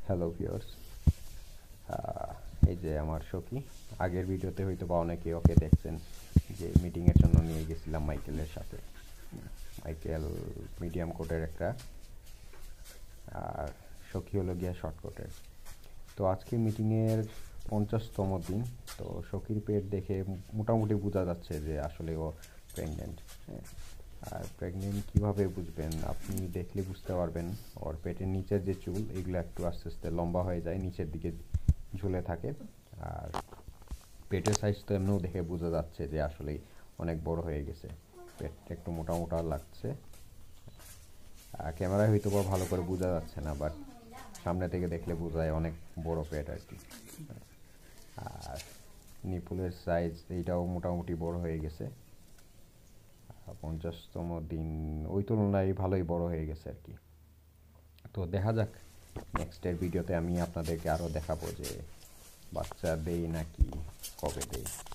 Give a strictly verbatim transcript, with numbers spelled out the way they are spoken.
Hello viewers, এই যে আমার সখী। আগের ভিডিওতে হয়তো বা অনেকে ওকে দেখছেন, যে মিটিংয়ের জন্য নিয়ে গেছিলাম মাইকেলের সাথে। মাইকেল মিডিয়াম কোটের একটা, আর সখী হলো গিয়া শর্ট কোটের। তো আজকে মিটিংয়ের পঞ্চাশতম দিন। তো সখীর পেট দেখে মোটামুটি বোঝা যাচ্ছে যে আসলে ও প্রেগনেন্ট। হ্যাঁ, আর প্রেগনেন্ট কীভাবে বুঝবেন? আপনি দেখলে বুঝতে পারবেন ওর পেটের নিচের যে চুল, এগুলো একটু আস্তে আস্তে লম্বা হয়ে যায়, নিচের দিকে ঝুলে থাকে। আর পেটের সাইজ তো এমনিও দেখে বোঝা যাচ্ছে যে আসলেই অনেক বড় হয়ে গেছে। পেটটা একটু মোটা মোটা লাগছে। ক্যামেরায় হয়তো বা ভালো করে বোঝা যাচ্ছে না, বাট সামনে থেকে দেখলে বোঝা যায় অনেক বড় পেট আর কি। আর নিপুলের সাইজ এইটাও মোটামুটি বড় হয়ে গেছে। পঞ্চাশতম দিন ওই তুলনায় ভালোই বড় হয়ে গেছে আর কি। তো দেখা যাক, নেক্সটের ভিডিওতে আমি আপনাদেরকে আরও দেখাবো যে বাচ্চা দেই নাকি কবে দেই।